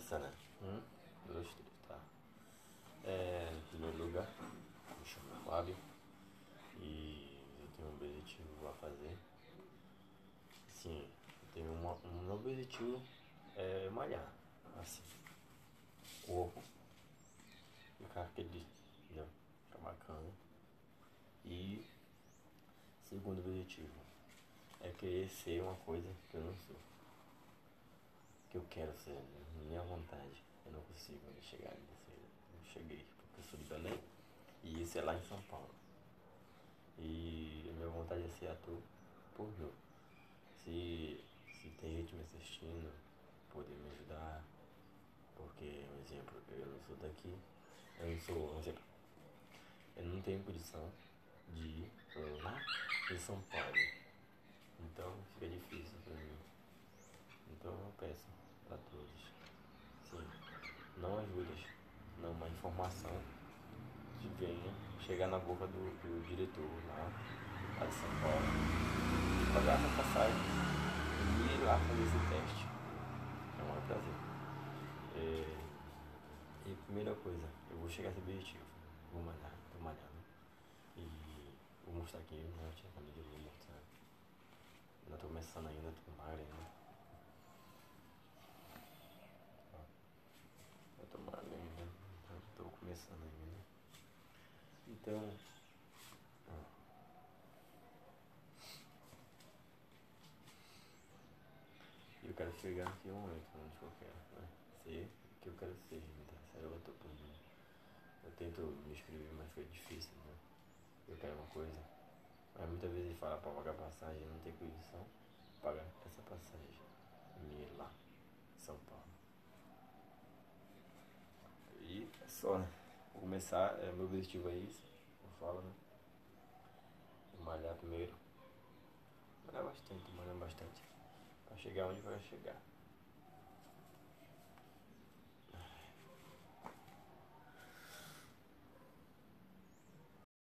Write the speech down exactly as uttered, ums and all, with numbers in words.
começar, né? Um, dois, três, tá. É, em primeiro lugar, me chamo Fábio e eu tenho um objetivo a fazer. Sim, eu tenho uma, um meu objetivo é malhar, assim, corpo, ficar aquele, né, ficar bacana. E segundo objetivo é querer ser uma coisa que eu não sou. Que eu quero ser, minha vontade. Eu não consigo chegar nesse. Eu cheguei, porque eu sou de Belém e isso é lá em São Paulo. E a minha vontade é ser ator pornô. Se, se tem gente me assistindo, poder me ajudar, porque, por exemplo, eu não sou daqui, eu não sou, por exemplo, eu não tenho condição de ir lá em São Paulo. Então fica difícil pra mim. Então eu peço a todos, sim, não ajudas, não uma informação que venha chegar na boca do, do diretor lá, lá de São Paulo e pagar essa passagem e ir lá fazer esse teste. É um maior prazer. É, e primeira coisa, eu vou chegar a esse objetivo. Vou malhar, tô malhando. E vou mostrar aqui, né? Tinha família, vou mostrar. Ainda tô começando ainda, tô magro ainda. Eu tô magro ainda, eu tô começando ainda. Então, eu quero chegar aqui um momento onde eu quero, né? Ser o que eu quero ser, então, sério, eu tô por mim. Eu tento me inscrever, mas foi difícil, né? Eu quero uma coisa, mas muitas vezes ele fala pra pagar passagem, eu não tenho condição de pagar essa passagem e ir lá, em São Paulo. E é só, né? Vou começar, é, meu objetivo é isso, eu falo, né? Vou malhar primeiro, malhar bastante, malhar bastante, pra chegar onde eu quero chegar.